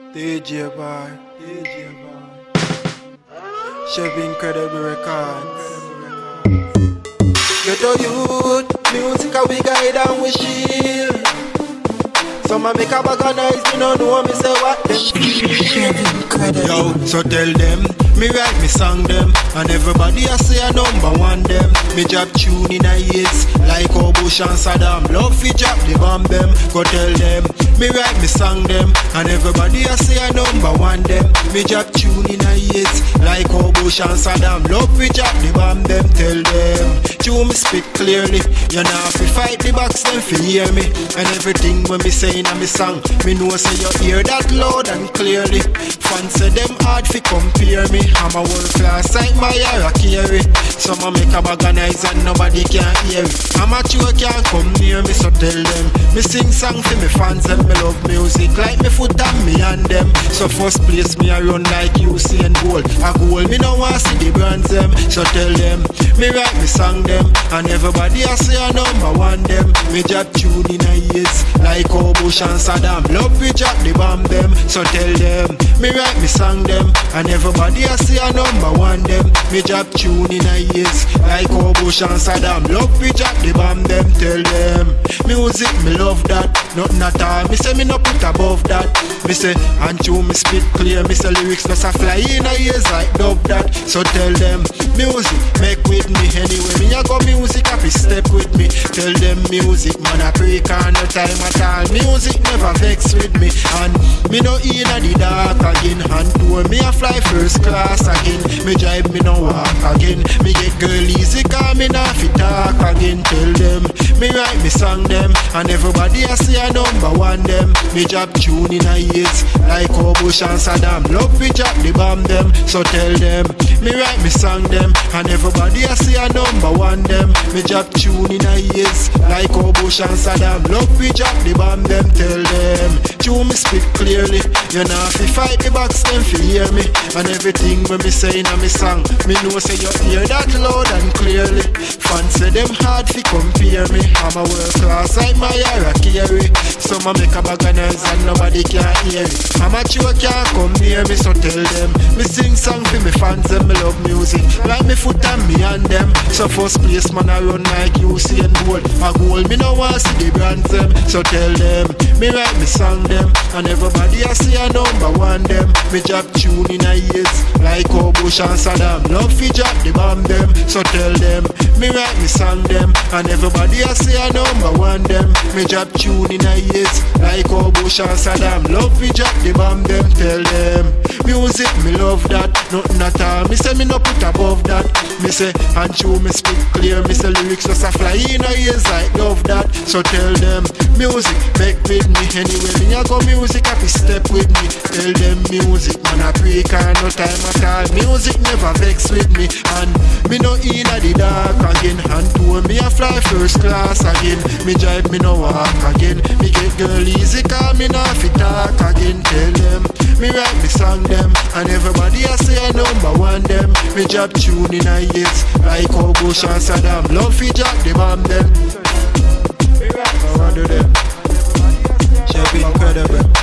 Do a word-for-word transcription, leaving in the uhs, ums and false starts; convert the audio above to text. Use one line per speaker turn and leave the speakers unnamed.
D J Boy, D J Boy, Chevy Incredible Records. Get a youth, music a we guide and we shield. Some a make a bag of noise, me no know me say what them feel. Yo, so tell them, me write me song them, and everybody a say a number one them. Me job tune in a hits, like how Bush and Saddam. Love fi drop the bomb them, go tell them. Me write me song them, and everybody a say a number one them. Me job tune in a hits, like how Bush and Saddam. Love fi drop the bomb them, tell them. Tune me speak clearly, you know fi fight the box them fi hear me. And everything when me say in a me song, me know say you hear that loud and clearly. Fans say them hard fi compare me. I'm a world class like my a carry. Some a make a bag of noise and nobody can hear it. Amateur can't come near me, so tell them. Me sing song for me fans and me love music like me foot and me and them. So first place me a run like Usain Bolt. A goal me no want see the brands them. So tell them, me write me song them, and everybody a say a number one them. Me job tune in a hits like how Bush and Saddam. Love we drop the bomb them. So tell them, me write me song them, and everybody a say a number one them. Me job tune in a hits like how Bush and Saddam. Love we drop the bomb them. Tell them, music me love that, nothing at all. Me say me no put above that. Me say and tune me spit clear. Me say lyrics just a fly in a ears like dub that. So tell them, music make with me anyway. Me a go music happy step with me. Tell them music man a break on no time at all. Music never vex with me, and me no in a the dark again. And tour me a fly first class again. Me drive me no walk again. Me get girl easy cause me not fit talk again. Tell them, me write me song them, and everybody a say a number one them. Me job tune in a hits like how Bush and Saddam. Love we drop the bomb them. So tell them, me write me song them, and everybody a say a number one them. Me job tune in a hits like how Bush and Saddam. Love we drop the bomb them. Tell them, tune me speak clearly. You know fi fight the box them fi hear me, and everything when me say in a me song, me know say you hear that loud and clearly. Fans say them hard fi compare me. I'm a world class like my a carry. Some a make a bag of noise and nobody can hear it. Amateur can't come near me, so tell them. Me sing song for me fans and me love music like me foot and me and them. So first place man I run like Usain Bolt. A goal me no want see the brands them. So tell them, me write me song them, and everybody I see a number one them. Me job tune in a hits like how Bush and Saddam. Love fi drop the bomb them. So tell them, me write me song them, and everybody I see a number one them. Me job tune in a hits like how Bush and Saddam. Love fi drop the bomb them. Tell them, music me love that, nothing at all. Me say me no put above that. Me say and true me speak clear. Me say lyrics just a fly in a ears like love that. So tell them, music make with me anyway. Me a go music happy step with me. Tell them music man a break and no time at all. Music never vex with me, and me no in a the dark again. And tour me a fly first class again. Me drive me no walk again. Me get girl easy cause me not fit talk again. Tell them, me write me song them, and everybody a say a number one them. Me job tune in a hits like how Bush and Saddam. Love fi drop the bomb them. I want to do them. Chevy Incredible.